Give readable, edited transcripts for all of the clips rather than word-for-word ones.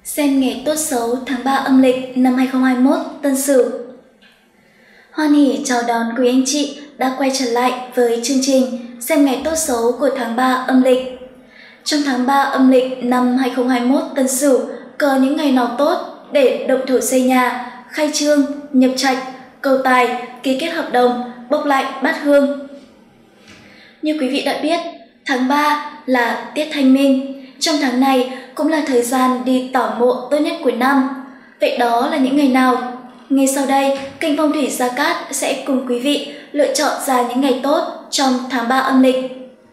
Xem ngày tốt xấu tháng 3 âm lịch năm 2021 Tân Sửu. Hoan hỉ chào đón quý anh chị đã quay trở lại với chương trình xem ngày tốt xấu của tháng 3 âm lịch. Trong tháng 3 âm lịch năm 2021 Tân Sửu có những ngày nào tốt để động thổ xây nhà, khai trương, nhập trạch, cầu tài, ký kết hợp đồng, bốc lại bát hương. Như quý vị đã biết, tháng 3 là tiết Thanh Minh. Trong tháng này cũng là thời gian đi tảo mộ tốt nhất của năm. Vậy đó là những ngày nào? Ngay sau đây, kênh Phong thủy Gia Cát sẽ cùng quý vị lựa chọn ra những ngày tốt trong tháng 3 âm lịch.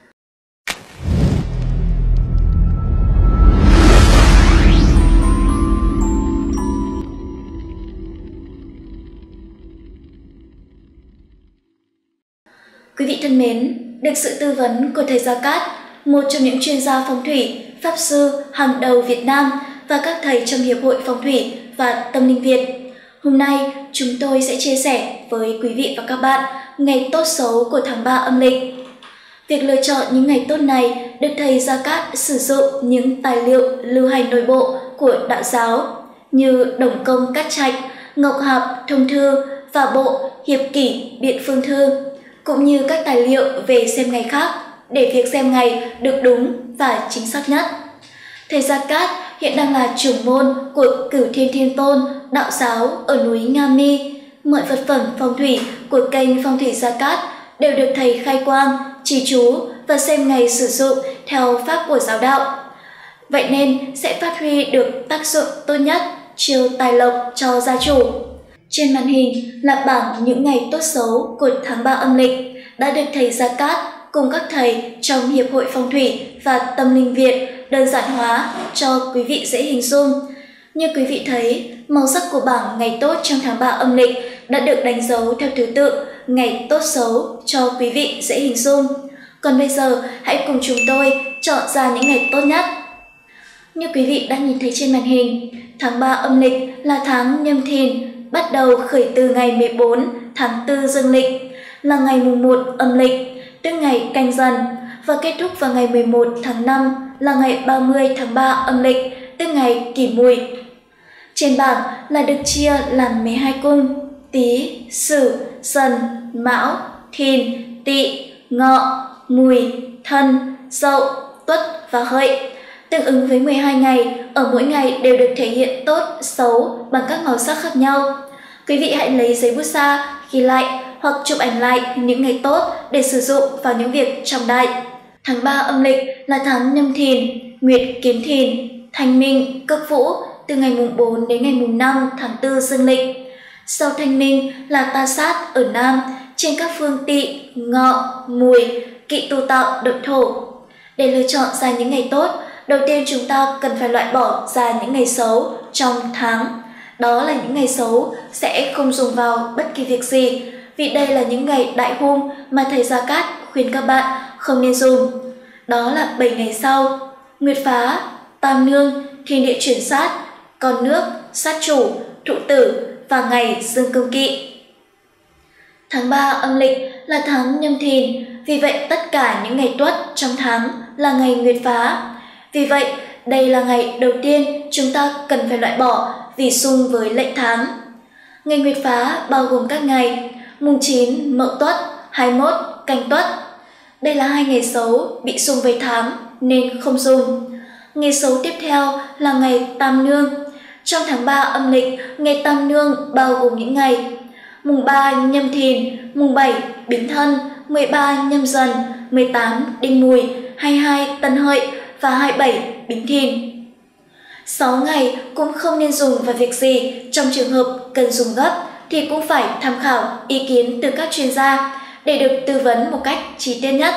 Quý vị thân mến, được sự tư vấn của thầy Gia Cát, một trong những chuyên gia phong thủy, pháp sư hàng đầu Việt Nam và các thầy trong Hiệp hội Phong thủy và Tâm linh Việt. Hôm nay, chúng tôi sẽ chia sẻ với quý vị và các bạn ngày tốt xấu của tháng 3 âm lịch. Việc lựa chọn những ngày tốt này được thầy Gia Cát sử dụng những tài liệu lưu hành nội bộ của đạo giáo như Đồng Công Cát Trạch, Ngọc Hạp Thông Thư và bộ Hiệp Kỷ Biện Phương Thư, cũng như các tài liệu về xem ngày khác để việc xem ngày được đúng và chính xác nhất. Thầy Gia Cát hiện đang là trưởng môn của Cửu Thiên Thiên Tôn đạo giáo ở núi Nga Mi. Mọi vật phẩm phong thủy của kênh Phong thủy Gia Cát đều được thầy khai quang, chỉ chú và xem ngày sử dụng theo pháp của giáo đạo. Vậy nên sẽ phát huy được tác dụng tốt nhất, chiêu tài lộc cho gia chủ. Trên màn hình là bảng những ngày tốt xấu của tháng 3 âm lịch đã được thầy Gia Cát cùng các thầy trong Hiệp hội Phong thủy và Tâm linh Việt đơn giản hóa cho quý vị dễ hình dung. Như quý vị thấy, màu sắc của bảng ngày tốt trong tháng 3 âm lịch đã được đánh dấu theo thứ tự ngày tốt xấu cho quý vị dễ hình dung. Còn bây giờ, hãy cùng chúng tôi chọn ra những ngày tốt nhất. Như quý vị đã nhìn thấy trên màn hình, tháng 3 âm lịch là tháng Nhâm Thìn, bắt đầu khởi từ ngày 14 tháng 4 dương lịch, là ngày mùng 1 âm lịch, tức ngày Canh Dần, và kết thúc vào ngày 11 tháng 5 là ngày 30 tháng 3 âm lịch, tức ngày Kỷ Mùi. Trên bảng là được chia làm 12 cung: Tý, Sửu, Dần, Mão, Thìn, Tỵ, Ngọ, Mùi, Thân, Dậu, Tuất và Hợi. Tương ứng với 12 ngày, ở mỗi ngày đều được thể hiện tốt, xấu bằng các màu sắc khác nhau. Quý vị hãy lấy giấy bút ra, ghi lại hoặc chụp ảnh lại những ngày tốt để sử dụng vào những việc trọng đại. Tháng 3 âm lịch là tháng Nhâm Thìn, Nguyệt Kiếm Thìn, Thanh Minh, Cực Vũ từ ngày mùng 4 đến ngày mùng 5 tháng 4 dương lịch. Sau Thanh Minh là Ta Sát ở Nam, trên các phương Tỵ, Ngọ, Mùi, Kỵ tu tạo động thổ. Để lựa chọn ra những ngày tốt, đầu tiên chúng ta cần phải loại bỏ ra những ngày xấu trong tháng. Đó là những ngày xấu sẽ không dùng vào bất kỳ việc gì, vì đây là những ngày đại hung mà thầy Gia Cát khuyên các bạn không nên dùng. Đó là 7 ngày sau: Nguyệt Phá, Tam Nương, Thiên Địa Chuyển Sát, Con Nước, Sát Chủ, Thụ Tử và ngày Dương Cương Kỵ. Tháng 3 âm lịch là tháng Nhâm Thìn, vì vậy tất cả những ngày tuất trong tháng là ngày Nguyệt Phá. Vì vậy, đây là ngày đầu tiên chúng ta cần phải loại bỏ vì xung với lệnh tháng. Ngày Nguyệt Phá bao gồm các ngày mùng 9 Mậu Tuất, 21 Canh Tuất. Đây là 2 ngày xấu bị xung với tháng nên không dùng. Ngày xấu tiếp theo là ngày Tam Nương. Trong tháng 3 âm lịch, ngày Tam Nương bao gồm những ngày mùng 3 Nhâm Thìn, mùng 7 Bính Thân, 13 Nhâm Dần, 18 Đinh Mùi, 22 Tân Hợi và 27 Bính Thìn. 6 ngày cũng không nên dùng vào việc gì. Trong trường hợp cần dùng gấp thì cũng phải tham khảo ý kiến từ các chuyên gia để được tư vấn một cách chi tiết nhất.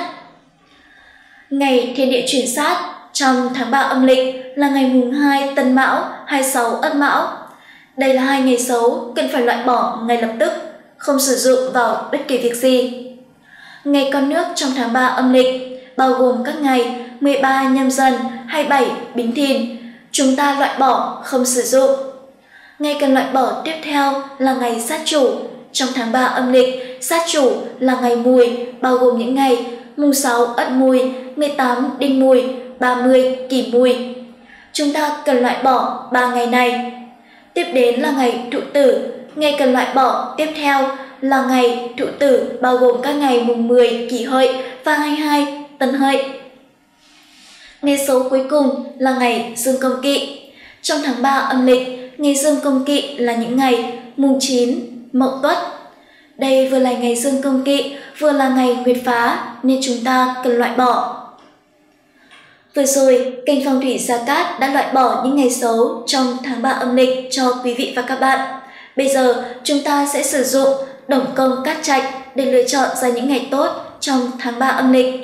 Ngày Thiên Địa Chuyển Sát trong tháng 3 âm lịch là ngày mùng 2 Tân Mão, 26 Ất Mão. Đây là 2 ngày xấu cần phải loại bỏ ngay lập tức, không sử dụng vào bất kỳ việc gì. Ngày Con Nước trong tháng 3 âm lịch bao gồm các ngày 13 Nhâm Dần, 27 Bính Thìn, chúng ta loại bỏ không sử dụng. Ngày cần loại bỏ tiếp theo là ngày Sát Chủ. Trong tháng 3 âm lịch, Sát Chủ là ngày Mùi, bao gồm những ngày mùng 6 Ất Mùi, 18 Đinh Mùi, 30 Kỷ Mùi. chúng ta cần loại bỏ 3 ngày này. Tiếp đến là ngày Thụ Tử, ngày cần loại bỏ tiếp theo là ngày Thụ Tử bao gồm các ngày mùng 10 Kỷ Hợi và 22 Tân Hợi. Ngày số cuối cùng là ngày Dương Công Kỵ. Trong tháng 3 âm lịch, ngày Dương Công Kỵ là những ngày mùng 9 Mậu Tuất. Đây vừa là ngày Dương Công Kỵ, vừa là ngày Nguyệt Phá nên chúng ta cần loại bỏ. Vừa rồi, kênh Phong thủy Gia Cát đã loại bỏ những ngày xấu trong tháng 3 âm lịch cho quý vị và các bạn. Bây giờ, chúng ta sẽ sử dụng đồng công cát trạch để lựa chọn ra những ngày tốt trong tháng 3 âm lịch.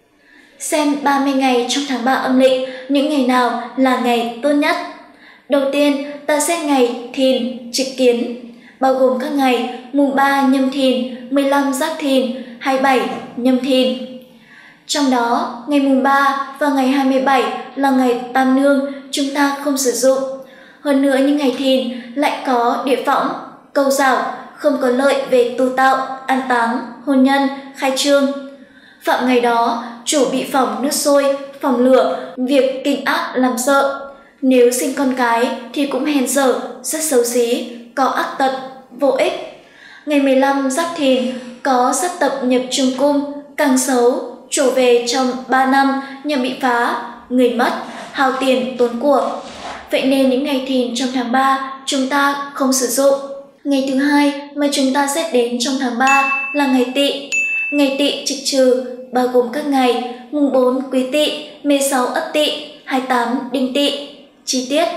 Xem 30 ngày trong tháng 3 âm lịch, những ngày nào là ngày tốt nhất. Đầu tiên, ta xét ngày Thìn, Trịch Kiến, bao gồm các ngày mùng 3 Nhâm Thìn, 15 Giáp Thìn, 27 Nhâm Thìn. Trong đó, ngày mùng 3 và ngày 27 là ngày Tam Nương chúng ta không sử dụng. Hơn nữa những ngày Thìn lại có địa võng, câu giảo, không có lợi về tu tạo, an táng, hôn nhân, khai trương. Phạm ngày đó, chủ bị phỏng nước sôi, phỏng lửa, việc kinh ác làm sợ. Nếu sinh con cái thì cũng hèn dở, rất xấu xí, có ác tật, vô ích. Ngày 15 Giáp Thìn có sát tập nhập trùng cung, càng xấu, chủ về trong 3 năm nhà bị phá, người mất, hao tiền tốn của. Vậy nên những ngày Thìn trong tháng 3 chúng ta không sử dụng. Ngày thứ hai mà chúng ta xét đến trong tháng 3 là ngày Tỵ. Ngày Tỵ trực trừ bao gồm các ngày mùng 4 Quý Tỵ, 16 Ất Tỵ, 28 Đinh Tỵ. Chi tiết: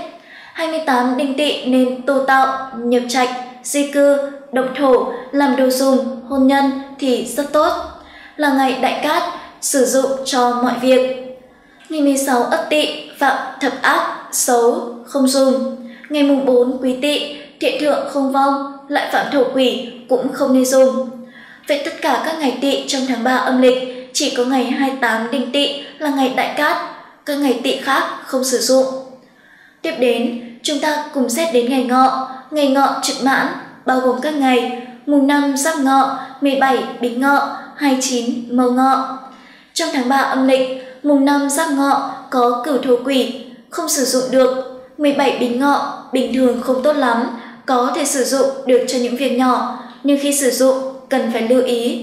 28 Đinh Tỵ nên tu tạo, nhập trạch, di cư, động thổ, làm đồ dùng, hôn nhân thì rất tốt. Là ngày Đại Cát, sử dụng cho mọi việc. Ngày 16 Ất Tỵ phạm thập ác, xấu, không dùng. Ngày mùng 4 Quý Tỵ, thiện thượng không vong, lại phạm thổ quỷ cũng không nên dùng. Vậy tất cả các ngày Tỵ trong tháng 3 âm lịch, chỉ có ngày 28 Đinh Tỵ là ngày Đại Cát, các ngày Tỵ khác không sử dụng. Tiếp đến, chúng ta cùng xét đến ngày Ngọ. Ngày Ngọ trực mãn, bao gồm các ngày mùng 5 Giáp Ngọ, 17 Bính Ngọ, 29 Mậu Ngọ. Trong tháng 3 âm lịch, mùng 5 Giáp Ngọ có cửu thổ quỷ, không sử dụng được. 17 Bính Ngọ bình thường không tốt lắm, có thể sử dụng được cho những việc nhỏ, nhưng khi sử dụng cần phải lưu ý.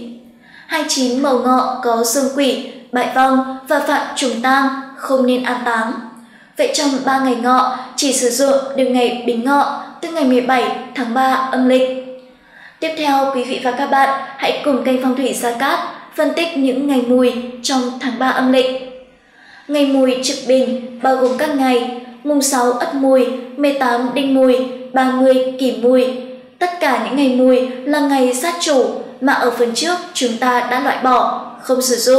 29 Mậu Ngọ có xương quỷ, bại vong và phạm trùng tang, không nên an táng. Vậy trong 3 ngày Ngọ chỉ sử dụng được ngày Bính Ngọ, tức ngày 17 tháng 3 âm lịch. Tiếp theo, quý vị và các bạn hãy cùng kênh Phong thủy Gia Cát phân tích những ngày Mùi trong tháng 3 âm lịch. Ngày Mùi trực Bình bao gồm các ngày mùng 6 Ất Mùi, 18 Đinh Mùi, 30 Kỷ Mùi. Tất cả những ngày Mùi là ngày sát chủ mà ở phần trước chúng ta đã loại bỏ, không sử dụng.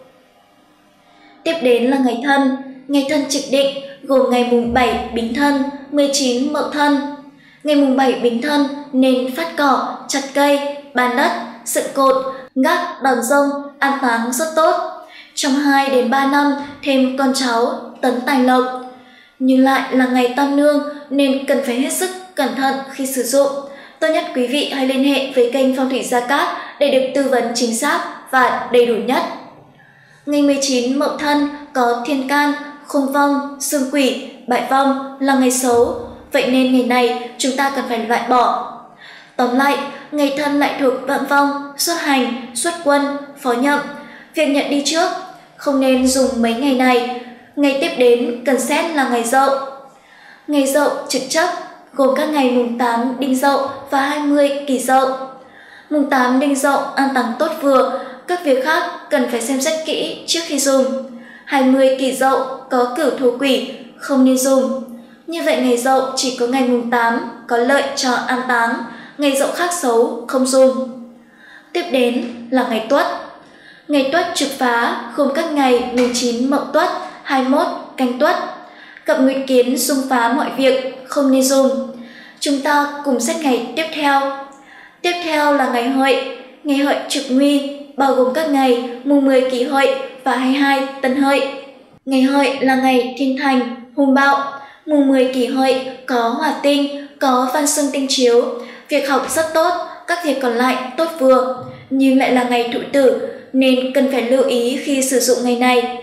Tiếp đến là ngày Thân. Ngày Thân trực Định gồm ngày mùng 7 Bính Thân, 19 Mậu Thân. Ngày mùng 7 Bính Thân nên phát cỏ, chặt cây, bán đất, dựng cột, gác đòn rông, an táng rất tốt. Trong 2 đến 3 năm thêm con cháu, tấn tài lộc. Nhưng lại là ngày Tam Nương nên cần phải hết sức cẩn thận khi sử dụng. Tốt nhất quý vị hãy liên hệ với kênh Phong thủy Gia Cát để được tư vấn chính xác và đầy đủ nhất. Ngày 19 Mậu Thân có thiên can, khôn vong, xương quỷ, bại vong là ngày xấu. Vậy nên ngày này chúng ta cần phải loại bỏ. Tóm lại, ngày Thân lại thuộc vận vong, xuất hành, xuất quân, phó nhậm. Việc nhận đi trước, không nên dùng mấy ngày này. Ngày tiếp đến cần xét là ngày Dậu. Ngày Dậu trực chấp gồm các ngày mùng 8 Đinh Dậu và 20 Kỷ Dậu. Mùng 8 Đinh Dậu an táng tốt vừa, các việc khác cần phải xem xét kỹ trước khi dùng. 20 Kỷ Dậu có cửu thổ quỷ, không nên dùng. Như vậy ngày Dậu chỉ có ngày mùng 8 có lợi cho an táng, ngày Dậu khác xấu, không dùng. Tiếp đến là ngày Tuất. Ngày Tuất trực phá gồm các ngày mùng 9 Mậu Tuất, 21 Canh Tuất. Cặp nguyệt kiến xung phá mọi việc, không nên dùng. Chúng ta cùng xét ngày tiếp theo. Tiếp theo là ngày Hợi. Ngày Hợi trực nguy, bao gồm các ngày mùng 10 Kỷ Hợi và 22 Tân Hợi. Ngày Hợi là ngày thiên thành, hung bạo. Mùng 10 Kỷ Hợi có hỏa tinh, có văn xương tinh chiếu. Việc học rất tốt, các việc còn lại tốt vừa. Nhưng lại là ngày Thụ Tử nên cần phải lưu ý khi sử dụng ngày này.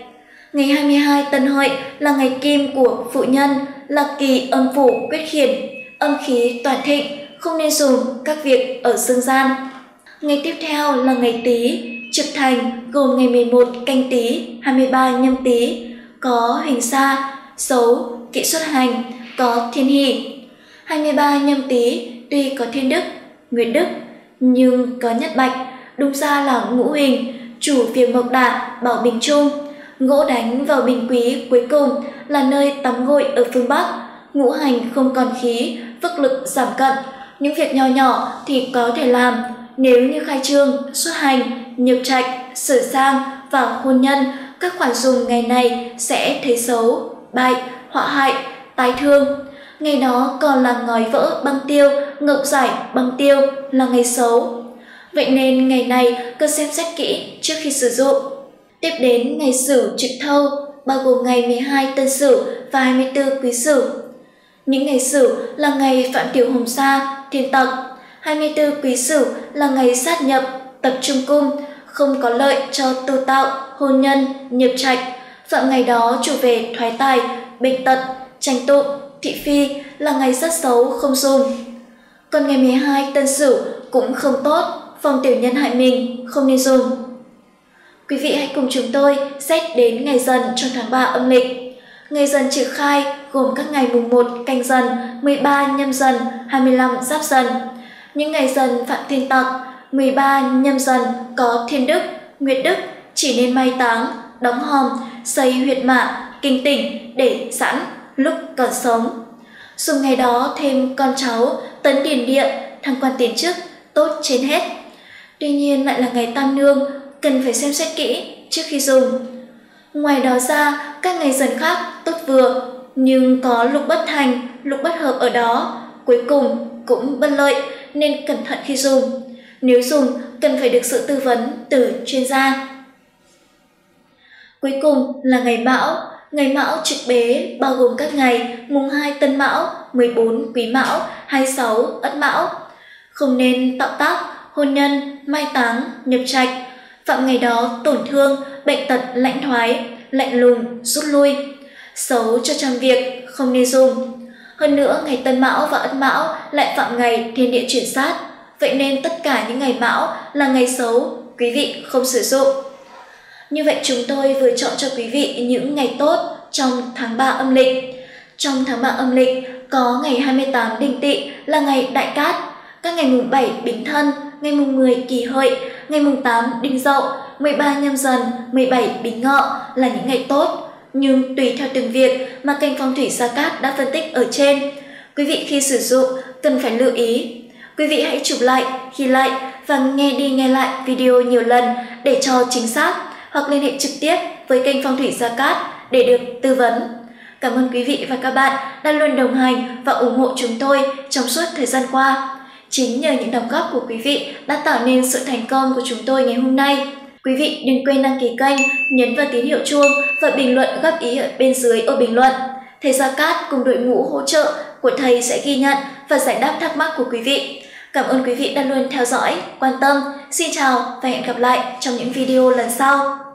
Ngày 22 Tân Hợi là ngày kim của phụ nhân, là kỳ âm phủ quyết khiển, âm khí toàn thịnh, không nên dùng các việc ở dương gian. Ngày tiếp theo là ngày Tý, trực thành gồm ngày 11 Canh Tý, 23 Nhâm Tý, có hình sa, xấu, kỵ xuất hành, có thiên hỷ. 23 Nhâm Tý tuy có thiên đức, nguyệt đức, nhưng có nhất bạch, đúng ra là ngũ hình, chủ việc mộc đả, bảo bình trung. Gỗ đánh vào bình quý cuối cùng là nơi tắm gội ở phương Bắc, ngũ hành không còn khí, phước lực giảm cận. Những việc nhỏ nhỏ thì có thể làm, nếu như khai trương, xuất hành, nhập trạch, sửa sang và hôn nhân, các khoản dùng ngày này sẽ thấy xấu, bại, họa hại, tai thương. Ngày đó còn là ngói vỡ băng tiêu, ngọc giải băng tiêu là ngày xấu. Vậy nên ngày này cần xem xét kỹ trước khi sử dụng. Tiếp đến ngày Sửu Trực Thâu, bao gồm ngày 12 Tân Sửu và 24 Quý Sửu. Những ngày Sửu là ngày Phạm Tiểu Hồng Sa, thiên tặc. 24 Quý Sửu là ngày sát nhập, tập trung cung, không có lợi cho tu tạo, hôn nhân, nhập trạch. Phạm ngày đó chủ về thoái tài, bệnh tật, tranh tụng, thị phi là ngày rất xấu không dùng. Còn ngày 12 Tân Sửu cũng không tốt, phòng tiểu nhân hại mình, không nên dùng. Quý vị hãy cùng chúng tôi xét đến ngày Dần trong tháng 3 âm lịch. Ngày Dần triển khai gồm các ngày mùng 1 Canh Dần, 13 Nhâm Dần, 25 Giáp Dần. Những ngày Dần phạm thiên tặc, 13 Nhâm Dần có thiên đức, nguyệt đức, chỉ nên mai táng, đóng hòm, xây huyệt mã, kinh tỉnh để sẵn lúc còn sống. Dùng ngày đó thêm con cháu, tấn điển địa, thăng quan tiến chức, tốt trên hết. Tuy nhiên lại là ngày Tam Nương, cần phải xem xét kỹ trước khi dùng. Ngoài đó ra, các ngày Dần khác tốt vừa, nhưng có lục bất thành, lục bất hợp ở đó, cuối cùng cũng bất lợi nên cẩn thận khi dùng. Nếu dùng, cần phải được sự tư vấn từ chuyên gia. Cuối cùng là ngày Mão. Ngày Mão trực bế bao gồm các ngày mùng 2 Tân Mão, 14 Quý Mão, 26 Ất Mão. Không nên tạo tác, hôn nhân, mai táng, nhập trạch. Phạm ngày đó tổn thương, bệnh tật lãnh thoái, lạnh lùng, rút lui. Xấu cho trăm việc, không nên dùng. Hơn nữa, ngày Tân Mão và Ất Mão lại phạm ngày thiên địa chuyển sát. Vậy nên tất cả những ngày Mão là ngày xấu, quý vị không sử dụng. Như vậy chúng tôi vừa chọn cho quý vị những ngày tốt trong tháng 3 âm lịch. Trong tháng 3 âm lịch có ngày 28 Đinh Tỵ là ngày Đại Cát, các ngày mùng 7 Bính Thân, ngày mùng 10 Kỷ Hợi, ngày mùng 8 Đinh Dậu, 13 Nhâm Dần, 17 Bính Ngọ là những ngày tốt. Nhưng tùy theo từng việc mà kênh Phong thủy Gia Cát đã phân tích ở trên, quý vị khi sử dụng cần phải lưu ý. Quý vị hãy chụp lại, ghi lại và nghe đi nghe lại video nhiều lần để cho chính xác, hoặc liên hệ trực tiếp với kênh Phong thủy Gia Cát để được tư vấn. Cảm ơn quý vị và các bạn đã luôn đồng hành và ủng hộ chúng tôi trong suốt thời gian qua. Chính nhờ những đóng góp của quý vị đã tạo nên sự thành công của chúng tôi ngày hôm nay. Quý vị đừng quên đăng ký kênh, nhấn vào tín hiệu chuông và bình luận góp ý ở bên dưới ô bình luận. Thầy Gia Cát cùng đội ngũ hỗ trợ của thầy sẽ ghi nhận và giải đáp thắc mắc của quý vị. Cảm ơn quý vị đã luôn theo dõi, quan tâm. Xin chào và hẹn gặp lại trong những video lần sau.